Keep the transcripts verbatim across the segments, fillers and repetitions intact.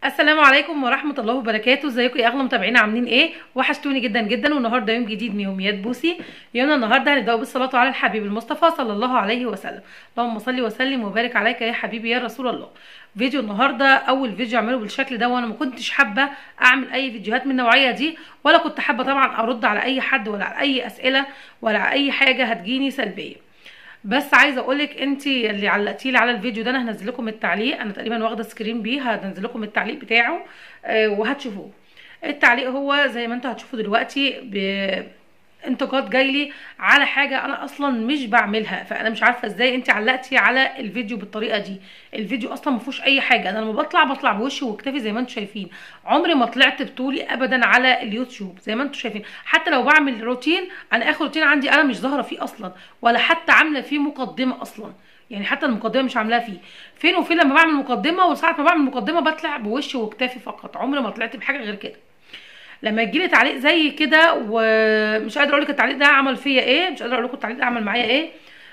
السلام عليكم ورحمة الله وبركاته. ازيكم يا اغلى متابعين؟ عاملين ايه؟ وحشتوني جدا جدا. والنهارده يوم جديد من يوميات بوسي. يومنا النهارده هنبدأ بالصلاة على الحبيب المصطفى صلى الله عليه وسلم. اللهم صل وسلم وبارك عليك يا حبيبي يا رسول الله. فيديو النهارده اول فيديو اعمله بالشكل ده، وانا ما كنتش حابه اعمل اي فيديوهات من النوعيه دي، ولا كنت حابه طبعا ارد على اي حد ولا على اي اسئله ولا على اي حاجه هتجيني سلبيه. بس عايزه اقولك انت اللي علقتي لي على الفيديو ده، انا هنزل لكم التعليق. انا تقريبا واخده سكرين بيه، هنزل لكم التعليق بتاعه آه وهتشوفوه. التعليق هو زي ما انتوا هتشوفوا دلوقتي، انتقاد جاي لي على حاجه انا اصلا مش بعملها، فانا مش عارفه ازاي انت علقتي على الفيديو بالطريقه دي. الفيديو اصلا ما فيهوش اي حاجه، انا لما بطلع بطلع بوشي واكتفي زي ما انتم شايفين. عمري ما طلعت بطولي ابدا على اليوتيوب زي ما انتم شايفين. حتى لو بعمل روتين، انا اخر روتين عندي انا مش ظاهره فيه اصلا، ولا حتى عامله فيه مقدمه اصلا. يعني حتى المقدمه مش عاملاها فيه. فين وفين لما بعمل مقدمه، وساعه ما بعمل مقدمه بطلع بوشي واكتفي فقط. عمري ما طلعت بحاجه غير كده. لما يجيلي تعليق زي كده ومش قادره اقول لك التعليق ده عمل فيا ايه، مش قادره اقول لكم التعليق ده عمل معايا ايه،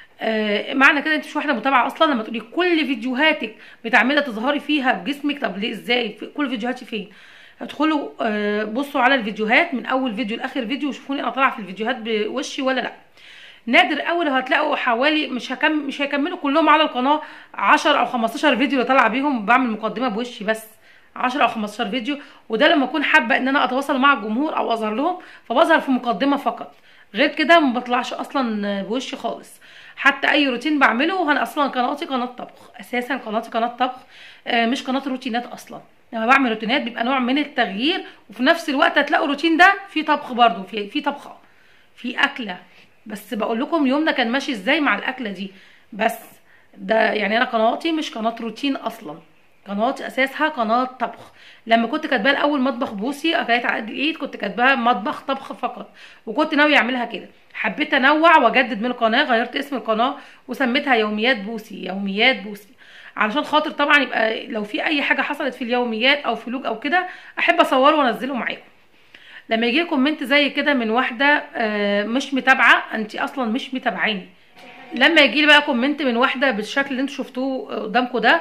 آه معنى كده انت مش واحده متابعه اصلا. لما تقولي كل فيديوهاتك بتعملي تظهري فيها بجسمك، طب ليه؟ ازاي؟ في كل فيديوهاتي فين؟ ادخلوا آه بصوا على الفيديوهات من اول فيديو لاخر فيديو وشوفوني انا طالعه في الفيديوهات بوشي ولا لا. نادر قوي لو هتلاقوا حوالي، مش هكمل مش هيكملوا كلهم على القناه عشرة او خمستاشر فيديو اللي طالعه بيهم بعمل مقدمه بوشي بس. عشرة او خمستاشر فيديو، وده لما اكون حابه ان انا اتواصل مع الجمهور او اظهر لهم، فبظهر في مقدمه فقط. غير كده ما بطلعش اصلا بوشي خالص. حتى اي روتين بعمله، انا اصلا قناتي قناه طبخ، اساسا قناتي قناه طبخ، آه مش قناه روتينات اصلا. لما بعمل روتينات بيبقى نوع من التغيير، وفي نفس الوقت هتلاقوا الروتين ده فيه طبخ برده، في في طبخه، في اكله. بس بقول لكم يومنا كان ماشي ازاي مع الاكله دي بس. ده يعني انا قناتي مش قناه روتين اصلا، قناتي اساسها قناه طبخ. لما كنت كاتباه الاول مطبخ بوسي، كانت على قد الايد، كنت كاتباها مطبخ طبخ فقط، وكنت ناويه اعملها كده. حبيت انوع واجدد من القناه، غيرت اسم القناه وسميتها يوميات بوسي. يوميات بوسي علشان خاطر طبعا يبقى لو في اي حاجه حصلت في اليوميات او فلوج او كده، احب اصوره وانزله معاكم. لما يجي كومنت زي كده من واحده مش متابعه، انت اصلا مش متابعاني. لما يجي لي بقى كومنت من واحده بالشكل اللي انتوا شفتوه قدامكم ده،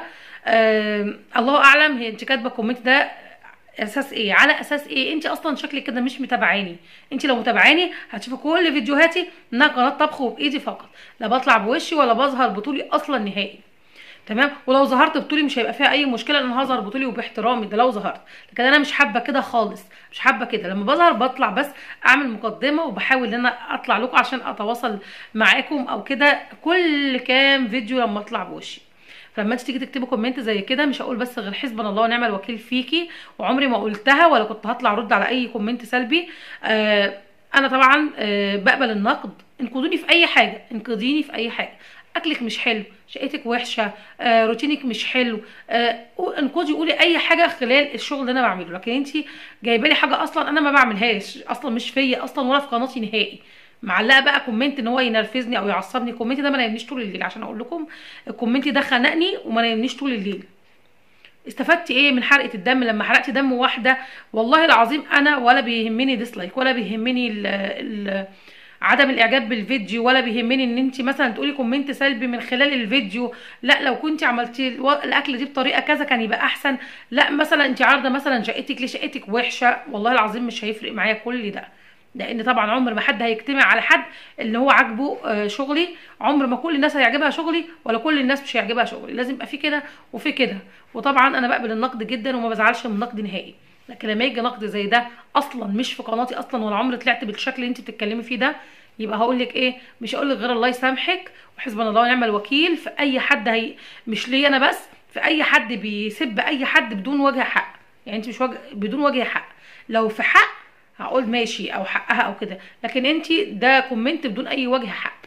آه الله اعلم هي انت كاتبه الكومنت ده اساس ايه، على اساس ايه. انت اصلا شكلك كده مش متابعاني. انت لو متابعاني هتشوفي كل فيديوهاتي انها قناه طبخ وبايدي فقط، لا بطلع بوشي ولا بظهر بطولي اصلا نهائي. تمام؟ ولو ظهرت بطولي مش هيبقى فيها اي مشكله، ان انا هظهر بطولي وباحترامي، ده لو ظهرت. لكن انا مش حابه كده خالص، مش حابه كده. لما بظهر بطلع بس اعمل مقدمه، وبحاول ان انا اطلع لكم عشان اتواصل معاكم او كده كل كام فيديو لما اطلع بوشي. فلما انت تيجي تكتبي كومنت زي كده، مش هقول بس غير حسبنا الله ونعم الوكيل فيكي، وعمري ما قلتها ولا كنت هطلع ارد على اي كومنت سلبي. آه انا طبعا آه بقبل النقد. انقدوني في اي حاجه، انقديني في اي حاجه. اكلك مش حلو، شقتك وحشه، آه روتينك مش حلو، آه انقدي قولي اي حاجه خلال الشغل اللي انا بعمله. لكن انت جايبه لي حاجه اصلا انا ما بعملهاش، اصلا مش فيا اصلا ولا في قناتي نهائي. معلقه بقى كومنت ان هو ينرفزني او يعصبني. الكومنت ده ما نايمنيش طول الليل، عشان اقول لكم الكومنت ده خنقني وما نايمنيش طول الليل. استفدتي ايه من حرقه الدم؟ لما حرقت دم واحده والله العظيم انا ولا بيهمني ديسلايك، ولا بيهمني ال ال عدم الاعجاب بالفيديو، ولا بيهمني ان انت مثلا تقولي كومنت سلبي من خلال الفيديو. لا، لو كنت عملتي الاكله دي بطريقه كذا كان يبقى احسن. لا، مثلا انت عارضه مثلا شقتك، ليه شقتك وحشه، والله العظيم مش هيفرق معايا كل ده. لان طبعا عمر ما حد هيجتمع على حد اللي هو عاجبه شغلي. عمر ما كل الناس هيعجبها شغلي، ولا كل الناس مش هيعجبها شغلي. لازم يبقى في كده وفي كده. وطبعا انا بقبل النقد جدا وما بزعلش من النقد نهائي. لكن لما يجي نقد زي ده اصلا مش في قناتي اصلا، ولا عمري طلعت بالشكل اللي انت بتتكلمي فيه ده، يبقى هقول لك ايه؟ مش هقول لك غير الله يسامحك وحسبنا الله ونعم الوكيل في اي حد. هي مش ليا انا بس، في اي حد بيسب اي حد بدون وجه حق. يعني انت مش وجه بدون وجه حق. لو في حق هقول ماشي او حقها او كده، لكن انت ده كومنت بدون اي وجه حق.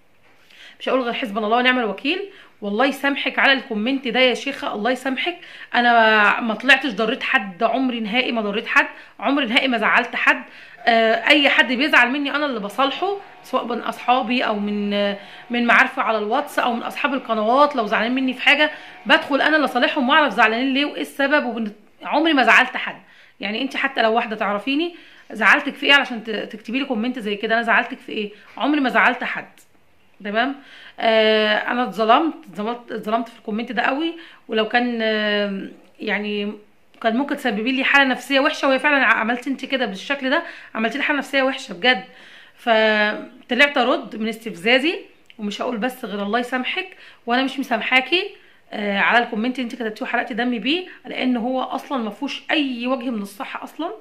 مش هقول غير حسبنا الله ونعم الوكيل. والله يسامحك على الكومنت ده يا شيخه، الله يسامحك. انا ما طلعتش ضريت حد، عمري نهائي ما ضريت حد، عمري نهائي ما زعلت حد. اي حد بيزعل مني انا اللي بصالحه، سواء من اصحابي او من من معارفي على الواتس او من اصحاب القنوات. لو زعلانين مني في حاجه بدخل انا اللي اصالحهم واعرف زعلانين ليه وايه السبب. عمري ما زعلت حد. يعني انت حتى لو واحده تعرفيني، زعلتك في ايه علشان تكتبي لي كومنت زي كده؟ انا زعلتك في ايه؟ عمري ما زعلت حد. تمام؟ آه انا اتظلمت اتظلمت اتظلمت في الكومنت ده قوي. ولو كان آه يعني كان ممكن تسببي لي حاله نفسيه وحشه، وهي فعلا عملتي انت كده بالشكل ده، عملتي لي حاله نفسيه وحشه بجد. فطلعت ارد من استفزازي، ومش هقول بس غير الله يسامحك، وانا مش مسامحاكي آه على الكومنت اللي انت كتبتيه وحرقتي دمي بيه، لان هو اصلا ما فيهوش اي وجه من الصح اصلا.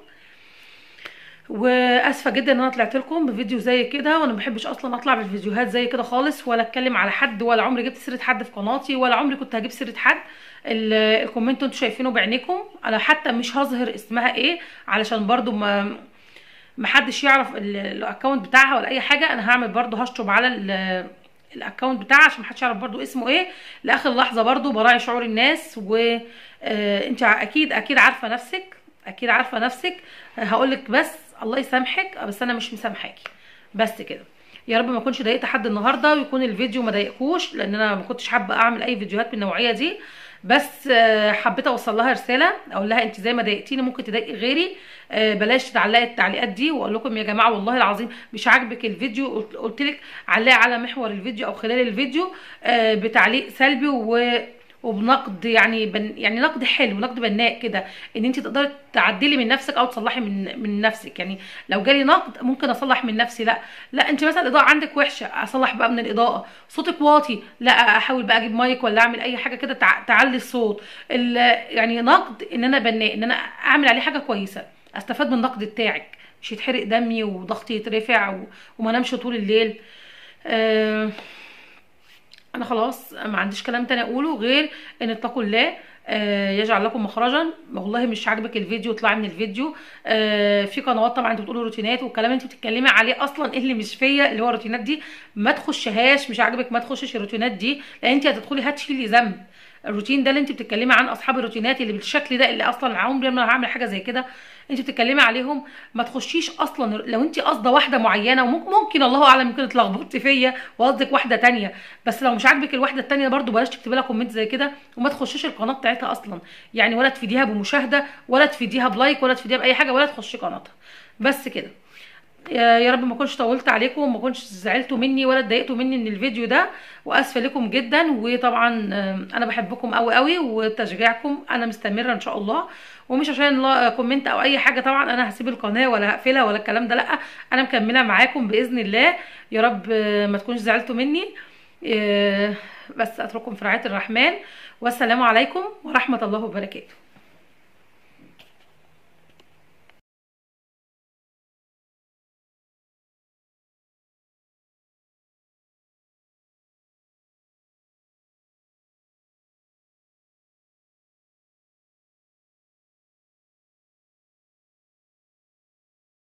واسفه جدا ان انا طلعت لكم بفيديو زي كده، وانا ما بحبش اصلا اطلع بالفيديوهات زي كده خالص، ولا اتكلم على حد، ولا عمري جبت سيره حد في قناتي، ولا عمري كنت هجيب سيره حد. الكومنت انتوا شايفينه بعينيكم، انا حتى مش هظهر اسمها ايه علشان برضو ما محدش يعرف الاكونت بتاعها ولا اي حاجه. انا هعمل برضو هشطب على الاكونت بتاعها عشان محدش يعرف برضو اسمه ايه لاخر لحظه، برضو براعي شعور الناس. وانت اكيد اكيد عارفه نفسك، اكيد عارفه نفسك. هقولك بس الله يسامحك، بس انا مش مسامحاكي، بس كده. يا رب ما اكونش ضايقت حد النهارده، ويكون الفيديو ما ضايقكوش، لان انا ما كنتش حابه اعمل اي فيديوهات من النوعيه دي، بس حبيت اوصل لها رساله، اقول لها انت زي ما ضايقتيني ممكن تضايقي غيري، بلاش تعلقي التعليقات دي. واقول لكم يا جماعه والله العظيم مش عاجبك الفيديو، قلت لك علقي على محور الفيديو او خلال الفيديو بتعليق سلبي و وبنقد يعني بن يعني نقد حلو، نقد بناء كده، ان انت تقدري تعدلي من نفسك او تصلحي من من نفسك. يعني لو جالي نقد ممكن اصلح من نفسي، لا لا انت مثلا الاضاءه عندك وحشه، اصلح بقى من الاضاءه. صوتك واطي، لا احاول بقى اجيب مايك ولا اعمل اي حاجه كده تعلي الصوت. يعني نقد ان انا بناء، ان انا اعمل عليه حاجه كويسه، استفاد من النقد بتاعك، مش يتحرق دمي وضغطي يترفع وما نامش طول الليل. أه انا خلاص ما عنديش كلام تاني اقوله غير ان اتقوا الله آه يجعل لكم مخرجا. والله مش عاجبك الفيديو اطلعي من الفيديو. آه في قنوات طبعا انتوا بتقولوا روتينات والكلام انت بتتكلمي عليه اصلا اللي مش فيا، اللي هو الروتينات دي ما تخشهاش، مش عاجبك ما تخشش الروتينات دي، لان انت هتدخلي هتشيلي ذنب. الروتين ده اللي انت بتتكلمي عن اصحاب الروتينات اللي بالشكل ده، اللي اصلا عمري ما هعمل حاجه زي كده، انت بتتكلمي عليهم، ما تخشيش اصلا. لو انت قاصده واحده معينه، وممكن الله اعلم ممكن اتلخبطتي فيا وقصدك واحده تانية، بس لو مش عاجبك الواحده التانية برضو بلاش تكتبي لها كومنت زي كده، وما تخشيش القناه بتاعتها اصلا. يعني ولا تفيديها بمشاهده، ولا تفيديها بلايك، ولا تفيديها باي حاجه، ولا تخشي قناتها. بس كده. يا رب ما كنتش طولت عليكم، وما كنتش زعلتوا مني ولا اتضايقتوا مني من الفيديو ده، واسفه لكم جدا. وطبعا انا بحبكم قوي قوي، وتشجيعكم انا مستمره ان شاء الله، ومش عشان كومنت او اي حاجه طبعا انا هسيب القناه ولا هقفلها ولا الكلام ده، لا انا مكمله معاكم باذن الله. يا رب ما تكونوش زعلتوا مني. بس اترككم في رعايه الرحمن، والسلام عليكم ورحمه الله وبركاته.